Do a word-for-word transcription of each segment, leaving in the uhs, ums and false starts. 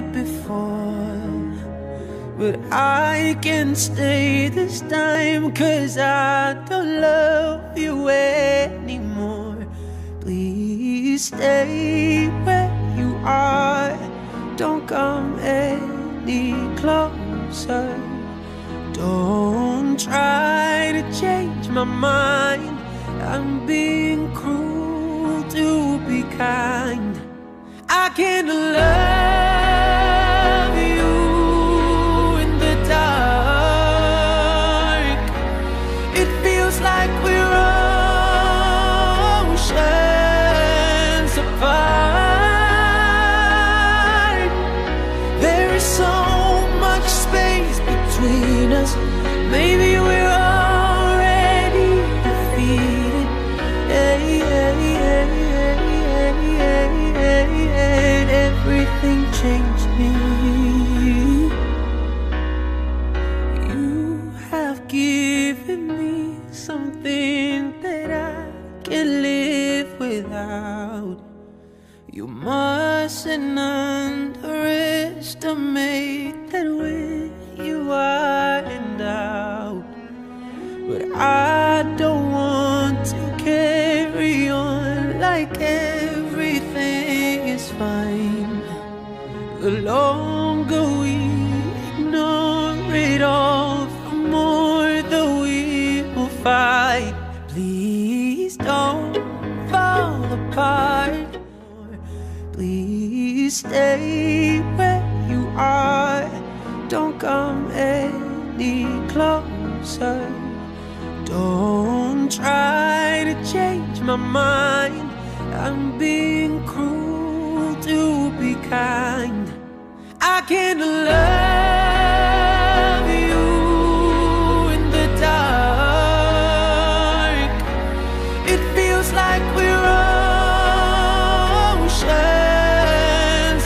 before, but I can't stay this time, 'cause I don't love you anymore. Please stay where you are, don't come any closer. Don't try to change my mind, I'm being cruel to be kind. I can't love you in the dark. It feels like we're oceans apart. There is so much space between us. Maybe we're already defeated. Hey, hey, hey, hey, hey, hey, hey. Everything changed me. You have given me something that I can't live without. You mustn't underestimate that when you are in doubt. But I don't want to carry on like everything is fine. The longer we ignore it all, the more that we will fight. Please don't fall apart. Please stay where you are, don't come any closer. Don't try to change my mind, I'm being cruel to be kind. I can't love you in the dark. It feels like we're oceans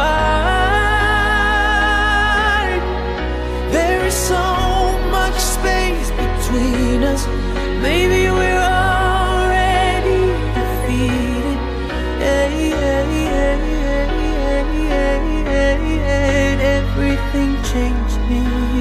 apart. There is so much space between us. Maybe we're already defeated. Hey, hey, hey, hey, hey, hey, hey. Everything changed me.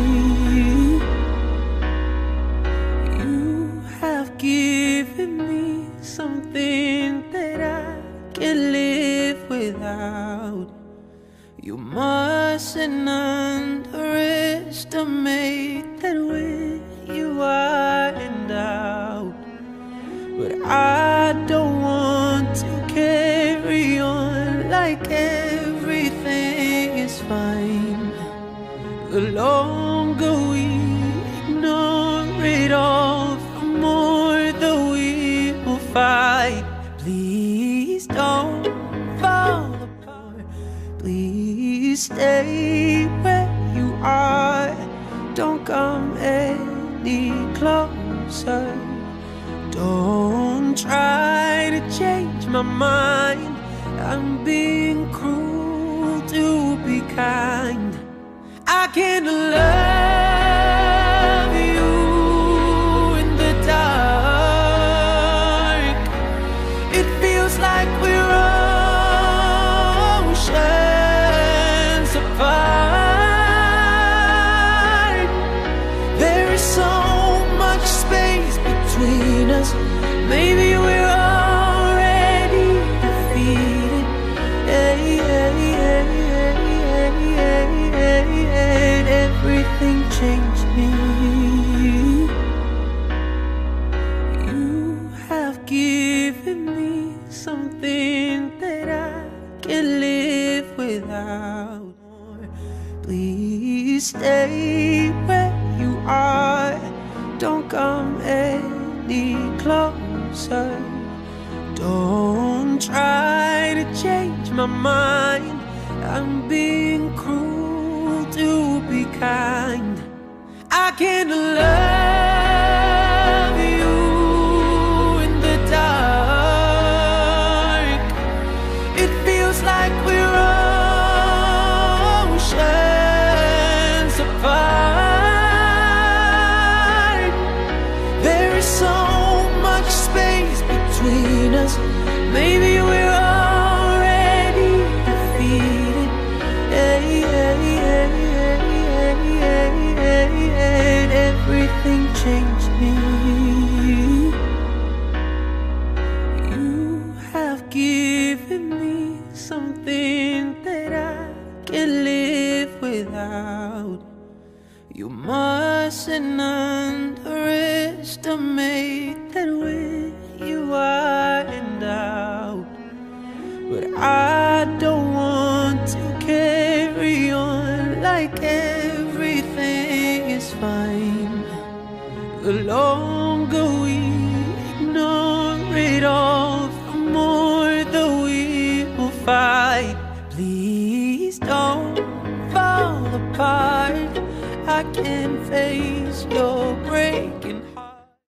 You have given me something that I can't live without. You mustn't underestimate that when you are in doubt. But I don't want to carry on like everything is fine. The longer we ignore it all, the more that we will fight. Please don't fall apart. Please stay where you are, don't come any closer. Don't try to change my mind, I'm being cruel to be kind. I can't love you in the dark. It feels like we're oceans apart. There is so much space between us. Maybe we're already defeated. Hey, hey, hey, hey, hey, hey, hey. Everything changed me. You have given me something that I can't live without. Please stay where you are, don't come any closer. Don't try to change my mind, I'm being cruel to be kind. I can't love you in the dark. It feels like we're oceans apart. There is so much space between us. Maybe we're already defeated. Hey, changed me. You have given me something that I can't live without. You mustn't underestimate that when you are in doubt. But I don't want to carry on like everything is fine. The Lord